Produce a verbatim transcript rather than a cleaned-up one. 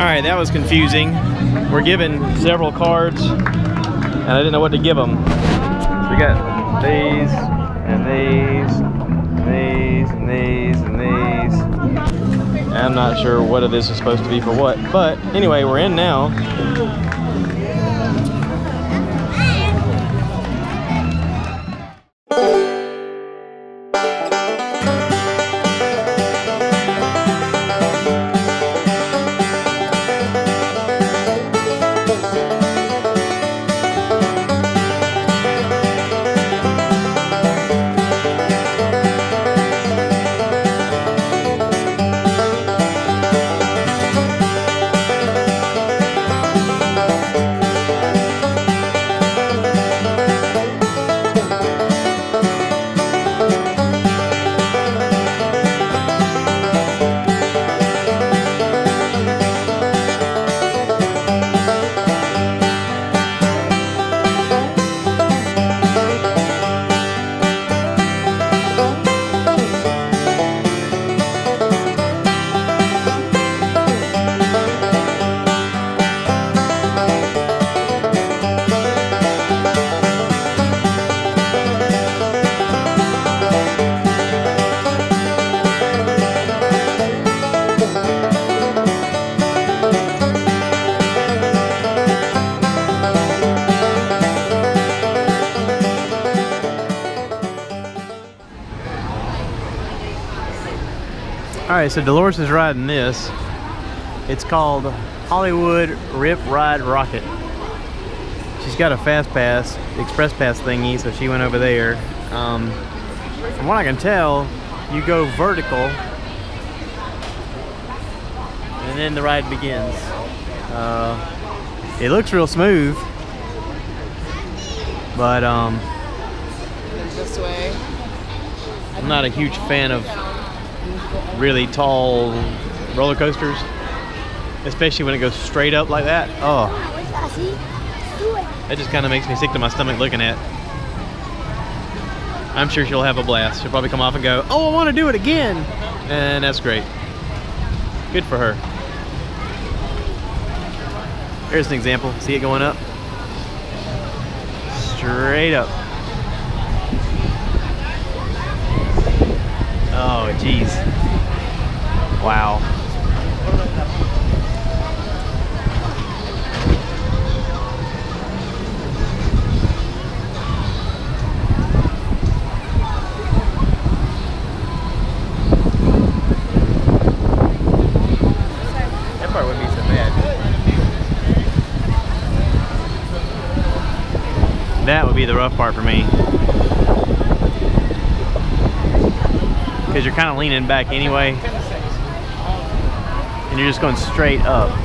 Alright, that was confusing. We're given several cards, and I didn't know what to give them. So we got these, and these, and these, and these, and these. And I'm not sure what of this is supposed to be for what, but anyway, we're in now. Alright, so Dolores is riding this. It's called Hollywood Rip Ride Rocket. She's got a fast pass, express pass thingy, so she went over there. Um, from what I can tell, you go vertical and then the ride begins. Uh, it looks real smooth, but um, this way. I'm not a huge fan of really tall roller coasters, especially when it goes straight up like that. Oh, that just kind of makes me sick to my stomach looking at. I'm sure she'll have a blast. She'll probably come off and go, oh, I want to do it again, and that's great. Good for her. Here's an example. See it going up? Straight up. Oh, geez. Wow. That part wouldn't be so bad. That would be the rough part for me. Because you're kind of leaning back anyway. And you're just going straight up.